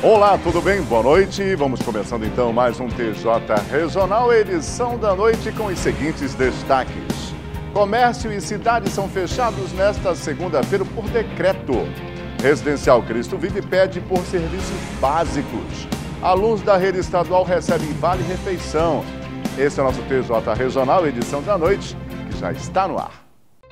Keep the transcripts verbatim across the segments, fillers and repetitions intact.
Olá, tudo bem? Boa noite. Vamos começando então mais um T J Regional, edição da noite com os seguintes destaques. Comércio e cidades são fechados nesta segunda-feira por decreto. Residencial Cristo Vive pede por serviços básicos. Alunos da rede estadual recebem vale-refeição. Esse é o nosso T J Regional, edição da noite, que já está no ar.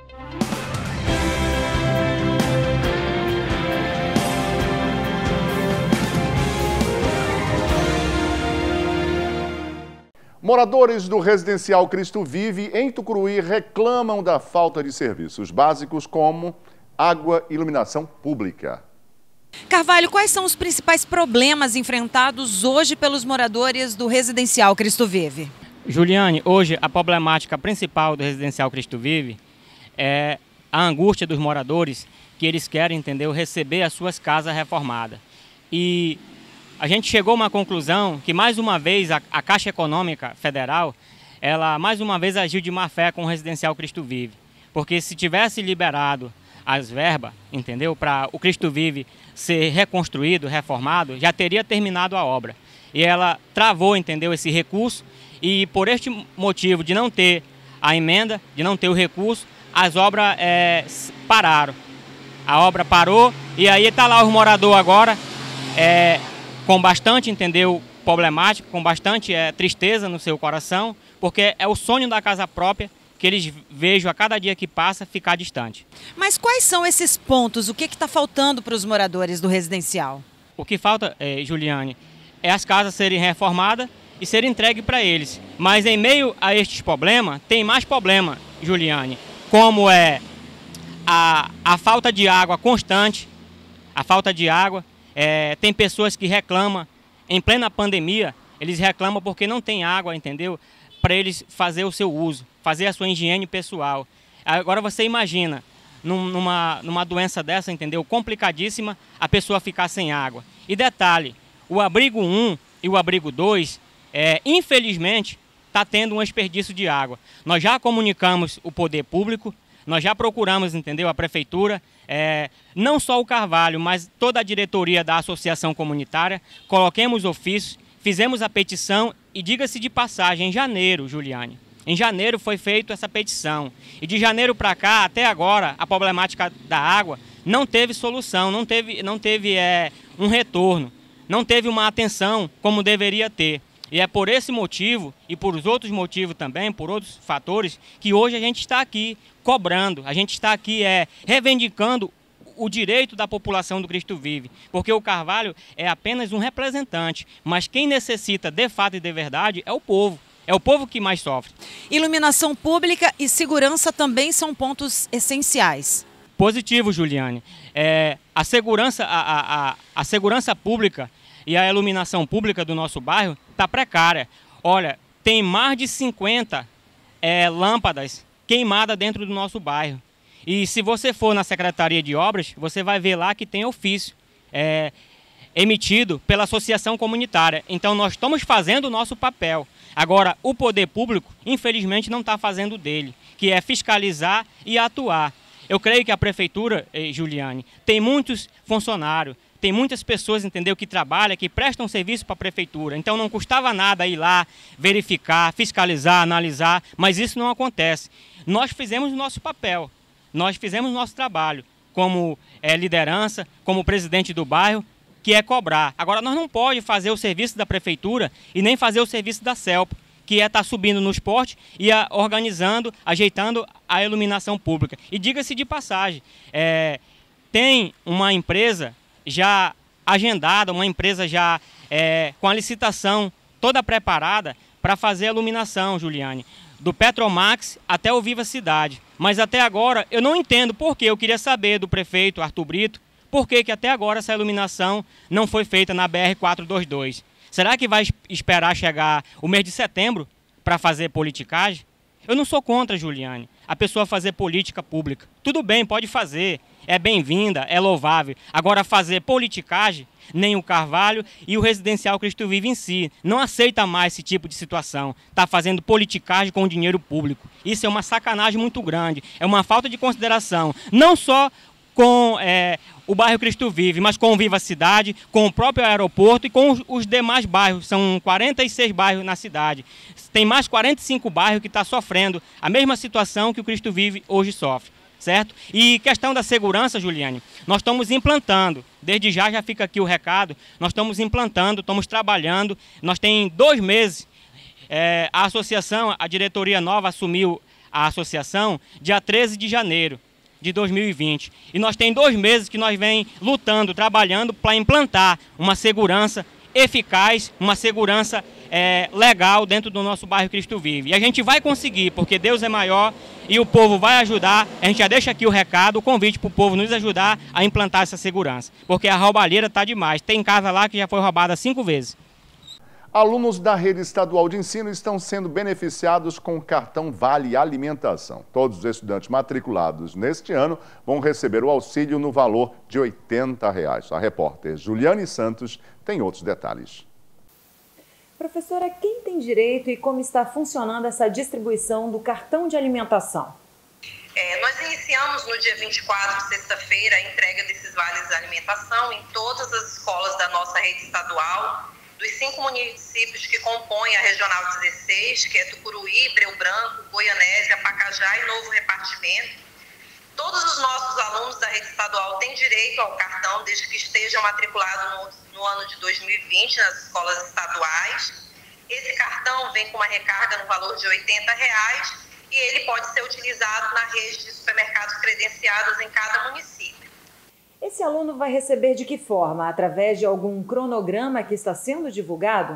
Moradores do Residencial Cristo Vive em Tucuruí reclamam da falta de serviços básicos como água e iluminação pública. Carvalho, quais são os principais problemas enfrentados hoje pelos moradores do Residencial Cristo Vive? Juliane, hoje a problemática principal do Residencial Cristo Vive é a angústia dos moradores que eles querem, entendeu, receber as suas casas reformadas. E a gente chegou a uma conclusão que, mais uma vez, a, a Caixa Econômica Federal, ela mais uma vez agiu de má fé com o Residencial Cristo Vive. Porque se tivesse liberado as verbas, entendeu, para o Cristo Vive ser reconstruído, reformado, já teria terminado a obra. E ela travou, entendeu, esse recurso, e por este motivo de não ter a emenda, de não ter o recurso, as obras é, pararam. A obra parou, e aí está lá os moradores agora, é, com bastante, entendeu, problemática, com bastante é, tristeza no seu coração, porque é o sonho da casa própria que eles vejam a cada dia que passa ficar distante. Mas quais são esses pontos? O que está faltando para os moradores do residencial? O que falta, é, Juliane, é as casas serem reformadas e serem entregues para eles. Mas em meio a estes problemas, tem mais problema, Juliane, como é a, a falta de água constante, a falta de água. É, tem pessoas que reclamam, em plena pandemia, eles reclamam porque não tem água, entendeu? Para eles fazer o seu uso, fazer a sua higiene pessoal. Agora você imagina, num, numa, numa doença dessa, entendeu? Complicadíssima, a pessoa ficar sem água. E detalhe, o abrigo um e o abrigo dois, é, infelizmente, está tendo um desperdício de água. Nós já comunicamos o poder público, nós já procuramos, entendeu, a prefeitura, é, não só o Carvalho, mas toda a diretoria da associação comunitária, coloquemos ofícios, fizemos a petição e diga-se de passagem, em janeiro, Juliane, em janeiro foi feita essa petição. E de janeiro para cá, até agora, a problemática da água não teve solução, não teve, não teve é, um retorno, não teve uma atenção como deveria ter. E é por esse motivo e por outros motivos também, por outros fatores, que hoje a gente está aqui cobrando, a gente está aqui é, reivindicando o direito da população do Cristo Vive. Porque o Carvalho é apenas um representante, mas quem necessita de fato e de verdade é o povo. É o povo que mais sofre. Iluminação pública e segurança também são pontos essenciais. Positivo, Juliane. É, a, segurança, a, a, a segurança pública e a iluminação pública do nosso bairro está precária. Olha, tem mais de cinquenta é, lâmpadas queimadas dentro do nosso bairro. E se você for na Secretaria de Obras, você vai ver lá que tem ofício é, emitido pela associação comunitária. Então nós estamos fazendo o nosso papel. Agora, o poder público, infelizmente, não está fazendo dele, que é fiscalizar e atuar. Eu creio que a prefeitura, eh, Juliane, tem muitos funcionários, tem muitas pessoas, entendeu, que trabalham, que prestam serviço para a prefeitura. Então não custava nada ir lá, verificar, fiscalizar, analisar, mas isso não acontece. Nós fizemos o nosso papel, nós fizemos o nosso trabalho como é, liderança, como presidente do bairro, que é cobrar. Agora nós não podemos fazer o serviço da prefeitura e nem fazer o serviço da CELPA, que é estar subindo no esporte e a, organizando, ajeitando a iluminação pública. E diga-se de passagem, é, tem uma empresa já agendada, uma empresa já é, com a licitação toda preparada para fazer a iluminação, Juliane, do Petromax até o Viva Cidade. Mas até agora eu não entendo por quê. Eu queria saber do prefeito Arthur Brito por que que até agora essa iluminação não foi feita na B R quatrocentos e vinte e dois. Será que vai esperar chegar o mês de setembro para fazer politicagem? Eu não sou contra, Juliane, a pessoa fazer política pública. Tudo bem, pode fazer, é bem-vinda, é louvável. Agora fazer politicagem, nem o Carvalho e o Residencial Cristo Vive em si não aceita mais esse tipo de situação. Está fazendo politicagem com o dinheiro público. Isso é uma sacanagem muito grande, é uma falta de consideração. Não só com é, o bairro Cristo Vive, mas com o Viva Cidade, com o próprio aeroporto e com os, os demais bairros. São quarenta e seis bairros na cidade. Tem mais quarenta e cinco bairros que estão sofrendo a mesma situação que o Cristo Vive hoje sofre, certo? E questão da segurança, Juliane, nós estamos implantando, desde já já fica aqui o recado, nós estamos implantando, estamos trabalhando, nós tem dois meses, é, a associação, a diretoria nova assumiu a associação dia treze de janeiro de dois mil e vinte. E nós tem dois meses que nós vem lutando, trabalhando para implantar uma segurança eficaz, uma segurança é, legal dentro do nosso bairro Cristo Vive. E a gente vai conseguir, porque Deus é maior e o povo vai ajudar. A gente já deixa aqui o recado, o convite para o povo nos ajudar a implantar essa segurança. Porque a roubalheira está demais. Tem casa lá que já foi roubada cinco vezes. Alunos da rede estadual de ensino estão sendo beneficiados com o cartão Vale Alimentação. Todos os estudantes matriculados neste ano vão receber o auxílio no valor de oitenta reais. A repórter Juliane Santos tem outros detalhes. Professora, quem tem direito e como está funcionando essa distribuição do cartão de alimentação? É, nós iniciamos no dia vinte e quatro, sexta-feira, a entrega desses vales de alimentação em todas as escolas da nossa rede estadual, dos cinco municípios que compõem a Regional dezesseis, que é Tucuruí, Breu Branco, Goianésia, Pacajá e Novo Repartimento. Todos os nossos alunos da rede estadual têm direito ao cartão, desde que estejam matriculados no, no ano de dois mil e vinte nas escolas estaduais. Esse cartão vem com uma recarga no valor de oitenta reais e ele pode ser utilizado na rede de supermercados credenciados em cada município. Esse aluno vai receber de que forma? Através de algum cronograma que está sendo divulgado?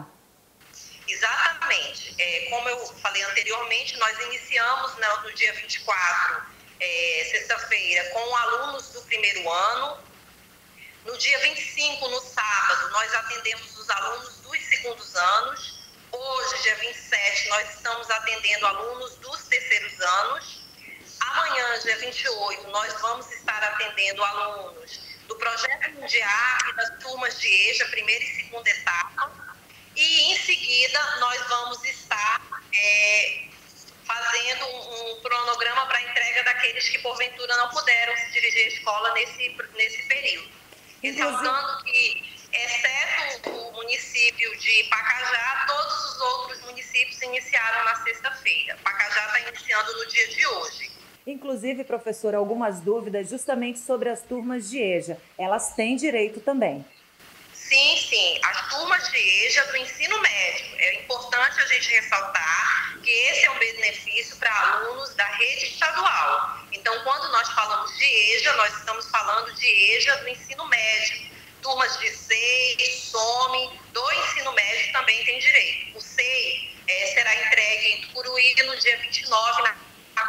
Exatamente. É, como eu falei anteriormente, nós iniciamos no, no dia vinte e quatro, é, sexta-feira, com alunos do primeiro ano. No dia vinte e cinco, no sábado, nós atendemos os alunos dos segundos anos. Hoje, dia vinte e sete, nós estamos atendendo alunos dos terceiros anos. Amanhã, dia vinte e oito, nós vamos estar atendendo alunos do Projeto Mundial e das turmas de EJA, primeira e segunda etapa. E, em seguida, nós vamos estar é, fazendo um, um cronograma para a entrega daqueles que, porventura, não puderam se dirigir à escola nesse, nesse período. Ressaltando que, exceto o município de Pacajá, todos os outros municípios iniciaram na sexta-feira. Pacajá está iniciando no dia de hoje. Inclusive, professora, algumas dúvidas justamente sobre as turmas de EJA. Elas têm direito também? Sim, sim. As turmas de EJA do ensino médio. É importante a gente ressaltar que esse é um benefício para alunos da rede estadual. Então, quando nós falamos de EJA, nós estamos falando de EJA do ensino médio. Turmas de S E I, S O M, do ensino médio também tem direito. O S E I é, será entregue em Tucuruí no dia vinte e nove, na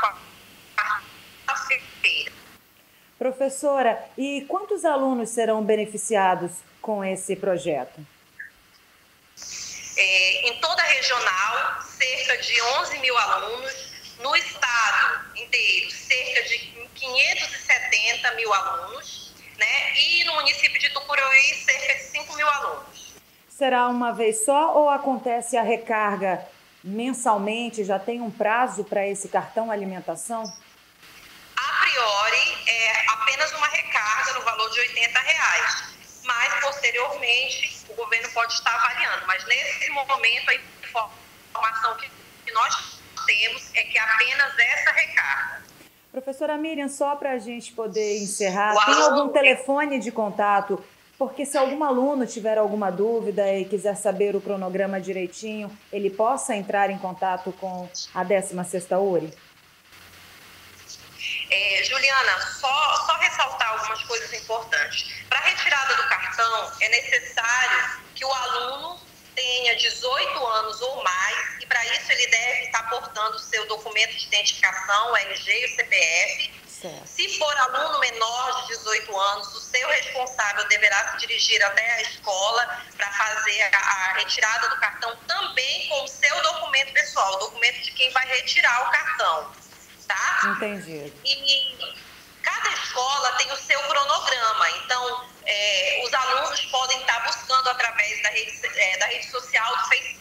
quarta-feira. Professora, e quantos alunos serão beneficiados com esse projeto? É, em toda a regional, cerca de onze mil alunos. No estado inteiro, cerca de quinhentos e setenta mil alunos. Né? E no município de Tucuruí, cerca de cinco mil alunos. Será uma vez só ou acontece a recarga mensalmente? Já tem um prazo para esse cartão alimentação? A priori, é apenas uma recarga no valor de oitenta reais. Mas, posteriormente, o governo pode estar avaliando. Mas, nesse momento, a informação que nós temos é que apenas essa recarga. Professora Miriam, só para a gente poder encerrar, o tem aluno... algum telefone de contato? Porque se algum aluno tiver alguma dúvida e quiser saber o cronograma direitinho, ele possa entrar em contato com a décima sexta U R I? É, Juliana, só, só ressaltar algumas coisas importantes. Para a retirada do cartão, é necessário que o aluno tenha dezoito anos ou mais, e para isso ele deve estar portando o seu documento de identificação, o R G e o C P F. Certo. Se for aluno menor de dezoito anos, o seu responsável deverá se dirigir até a escola para fazer a, a retirada do cartão também com o seu documento pessoal, o documento de quem vai retirar o cartão. Tá? Entendido. E cada escola tem o seu cronograma, então é, os alunos podem estar buscando através da rede, é, da rede social do Facebook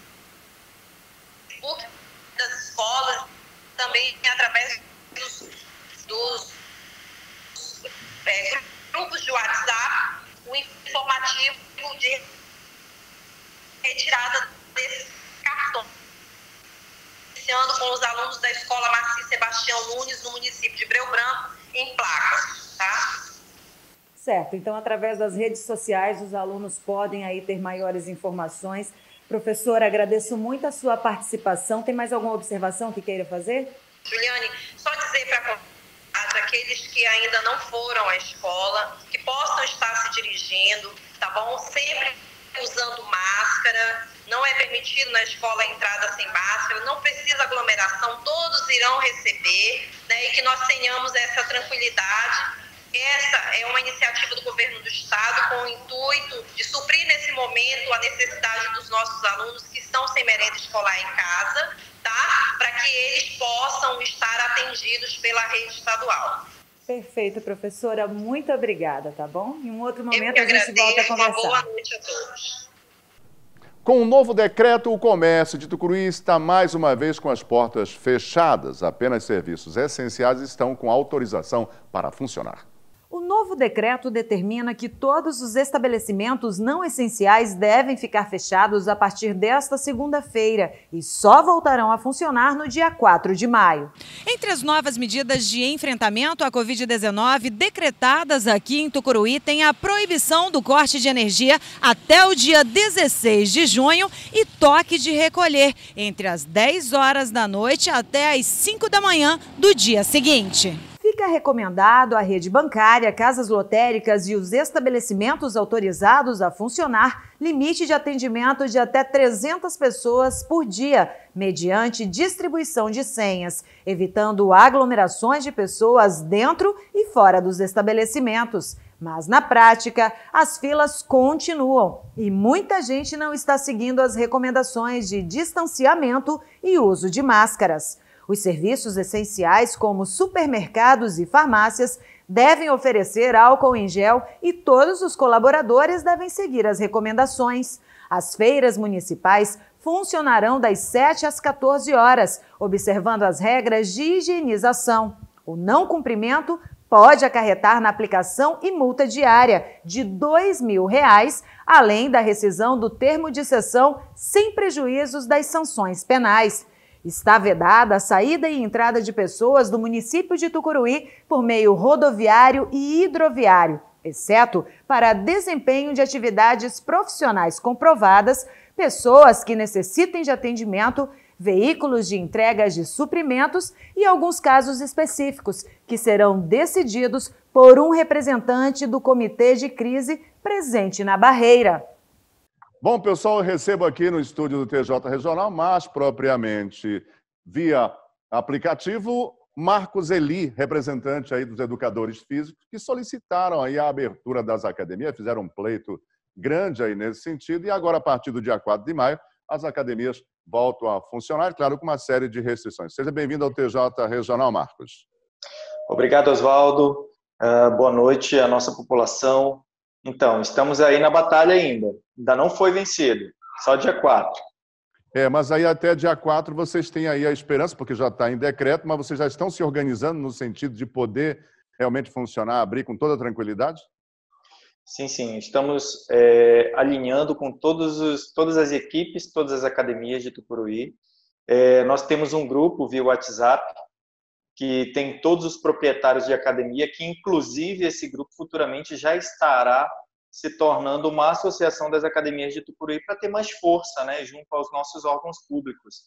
das escolas, também através dos, dos é, retirada desses cartões, iniciando com os alunos da Escola Marci Sebastião Nunes, no município de Breu Branco, em placas, tá? Certo, então através das redes sociais os alunos podem aí ter maiores informações. Professora, agradeço muito a sua participação. Tem mais alguma observação que queira fazer? Juliane, só dizer para aqueles que ainda não foram à escola, que possam estar se dirigindo, tá bom? Sempre usando máscara, não é permitido na escola a entrada sem máscara, não precisa aglomeração, todos irão receber, né? E que nós tenhamos essa tranquilidade. Essa é uma iniciativa do governo do estado com o intuito de suprir nesse momento a necessidade dos nossos alunos que estão sem merenda escolar em casa, tá? Para que eles possam estar atendidos pela rede estadual. Perfeito, professora. Muito obrigada, tá bom? Em um outro momento Eu que a gente agradeço, volta a conversar. Uma boa noite a todos. Com o novo decreto, o comércio de Tucuruí está mais uma vez com as portas fechadas. Apenas serviços essenciais estão com autorização para funcionar. O novo decreto determina que todos os estabelecimentos não essenciais devem ficar fechados a partir desta segunda-feira e só voltarão a funcionar no dia quatro de maio. Entre as novas medidas de enfrentamento à covid dezenove decretadas aqui em Tucuruí, tem a proibição do corte de energia até o dia dezesseis de junho e toque de recolher entre as dez horas da noite até as cinco da manhã do dia seguinte. Fica recomendado à rede bancária, casas lotéricas e os estabelecimentos autorizados a funcionar limite de atendimento de até trezentas pessoas por dia, mediante distribuição de senhas, evitando aglomerações de pessoas dentro e fora dos estabelecimentos. Mas, na prática, as filas continuam e muita gente não está seguindo as recomendações de distanciamento e uso de máscaras. Os serviços essenciais, como supermercados e farmácias, devem oferecer álcool em gel e todos os colaboradores devem seguir as recomendações. As feiras municipais funcionarão das sete às quatorze horas, observando as regras de higienização. O não cumprimento pode acarretar na aplicação e multa diária de dois mil reais, além da rescisão do termo de cessão sem prejuízos das sanções penais. Está vedada a saída e entrada de pessoas do município de Tucuruí por meio rodoviário e hidroviário, exceto para desempenho de atividades profissionais comprovadas, pessoas que necessitem de atendimento, veículos de entregas de suprimentos e alguns casos específicos, que serão decididos por um representante do Comitê de Crise presente na barreira. Bom, pessoal, eu recebo aqui no estúdio do T J Regional, mais propriamente via aplicativo, Marcos Eli, representante aí dos educadores físicos, que solicitaram aí a abertura das academias, fizeram um pleito grande aí nesse sentido, e agora, a partir do dia quatro de maio, as academias voltam a funcionar, claro, com uma série de restrições. Seja bem-vindo ao T J Regional, Marcos. Obrigado, Oswaldo. Uh, boa noite à nossa população. Então, estamos aí na batalha ainda. Ainda não foi vencido, só dia quatro. É, mas aí até dia quatro vocês têm aí a esperança, porque já está em decreto, mas vocês já estão se organizando no sentido de poder realmente funcionar, abrir com toda tranquilidade? Sim, sim. Estamos é, alinhando com todos os, todas as equipes, todas as academias de Tucuruí. É, nós temos um grupo via WhatsApp que tem todos os proprietários de academia, que inclusive esse grupo futuramente já estará se tornando uma associação das academias de Tucuruí para ter mais força, né, junto aos nossos órgãos públicos.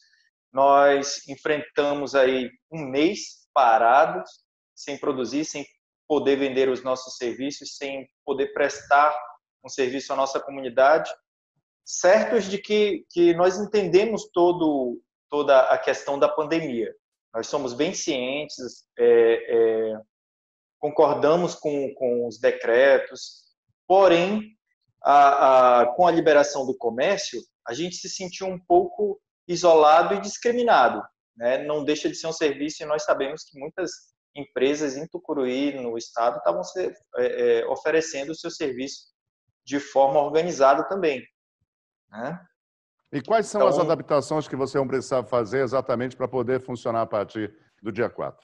Nós enfrentamos aí um mês parados, sem produzir, sem poder vender os nossos serviços, sem poder prestar um serviço à nossa comunidade, certos de que, que nós entendemos todo, toda a questão da pandemia. Nós somos bem cientes, é, é, concordamos com, com os decretos, porém, a, a, com a liberação do comércio, a gente se sentiu um pouco isolado e discriminado, né? Não deixa de ser um serviço e nós sabemos que muitas empresas em Tucuruí, no estado, estavam se, é, é, oferecendo o seu serviço de forma organizada também, né? E quais são então, as adaptações que vocês vão precisar fazer exatamente para poder funcionar a partir do dia quatro?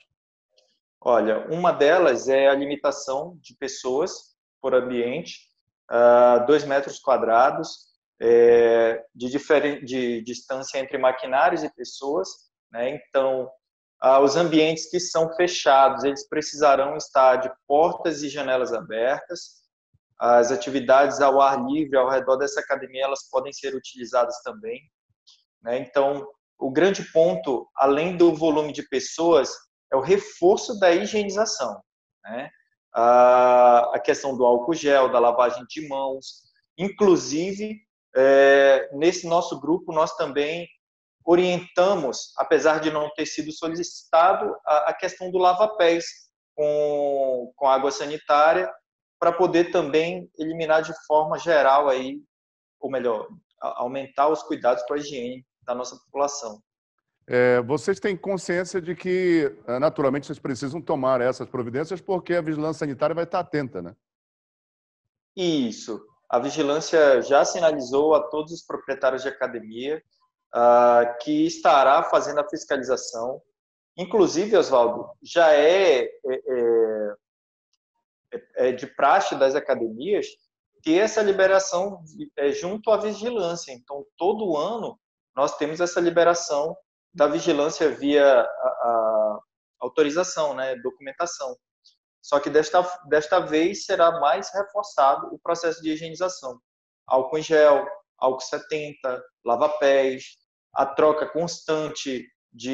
Olha, uma delas é a limitação de pessoas por ambiente, uh, dois metros quadrados, é, de, diferen, de distância entre maquinários e pessoas, né? Então, ah, os ambientes que são fechados, eles precisarão estar de portas e janelas abertas. As atividades ao ar livre, ao redor dessa academia, elas podem ser utilizadas também, né? Então, o grande ponto, além do volume de pessoas, é o reforço da higienização, né? A, a questão do álcool gel, da lavagem de mãos. Inclusive, é, nesse nosso grupo, nós também orientamos, apesar de não ter sido solicitado, a, a questão do lava-pés com, com água sanitária, para poder também eliminar de forma geral, aí, ou melhor, a, aumentar os cuidados para a higiene da nossa população. É, vocês têm consciência de que, naturalmente, vocês precisam tomar essas providências porque a vigilância sanitária vai estar atenta, né? Isso. A vigilância já sinalizou a todos os proprietários de academia uh, que estará fazendo a fiscalização. Inclusive, Oswaldo, já é, é, é, é de praxe das academias ter essa liberação é, junto à vigilância. Então, todo ano, nós temos essa liberação da vigilância via a, a autorização, né, documentação. Só que desta, desta vez será mais reforçado o processo de higienização. Álcool em gel, álcool setenta, lava-pés, a troca constante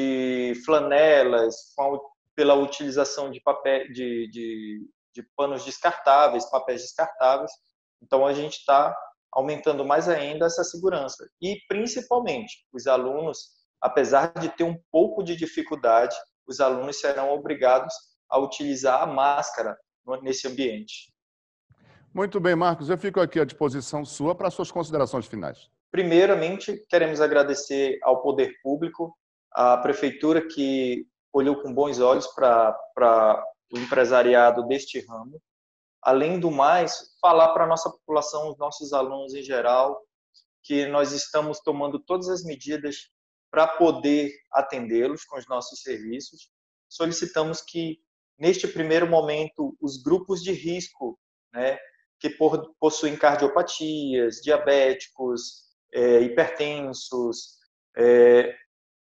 de flanelas com a, pela utilização de, papel, de, de, de panos descartáveis, papéis descartáveis. Então, a gente está aumentando mais ainda essa segurança. E, principalmente, os alunos, apesar de ter um pouco de dificuldade, os alunos serão obrigados a utilizar a máscara nesse ambiente. Muito bem, Marcos, eu fico aqui à disposição sua para suas considerações finais. Primeiramente, queremos agradecer ao poder público, à prefeitura que olhou com bons olhos para o empresariado deste ramo. Além do mais, falar para a nossa população, os nossos alunos em geral, que nós estamos tomando todas as medidas para poder atendê-los com os nossos serviços. Solicitamos que, neste primeiro momento, os grupos de risco, né, que possuem cardiopatias, diabéticos, é, hipertensos, é,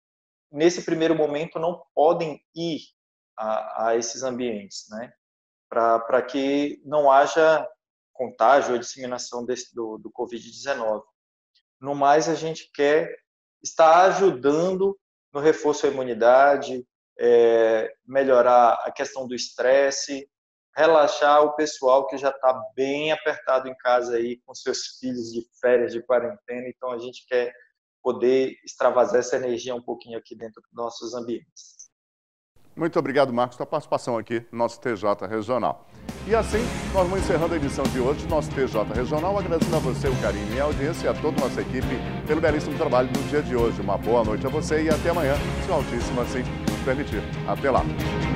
nesse primeiro momento não podem ir a, a esses ambientes, né, para que não haja contágio ou disseminação desse, do, do covid dezenove. No mais, a gente quer estar ajudando no reforço à imunidade, é, melhorar a questão do estresse, relaxar o pessoal que já está bem apertado em casa aí com seus filhos de férias, de quarentena. Então, a gente quer poder extravasar essa energia um pouquinho aqui dentro dos nossos ambientes. Muito obrigado, Marcos, pela participação aqui no nosso T J Regional. E assim, nós vamos encerrando a edição de hoje do nosso T J Regional, agradecendo a você o carinho e a audiência e a toda a nossa equipe pelo belíssimo trabalho no dia de hoje. Uma boa noite a você e até amanhã, se o Altíssimo assim nos permitir. Até lá.